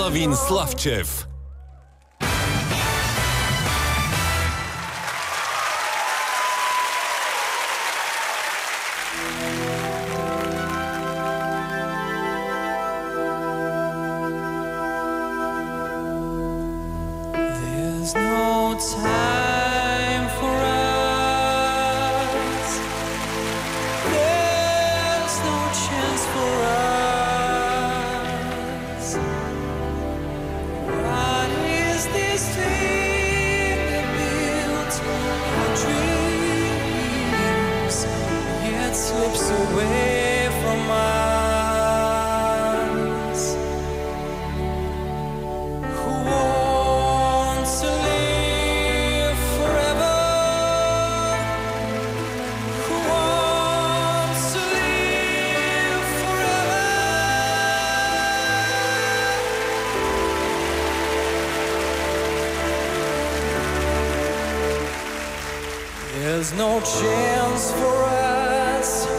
Marvin Slavčev. There's no time for us. There's no chance for us. What is this thing that built our dreams, yet slips away from us? Who wants to live forever? Who wants to live forever? There's no chance for us.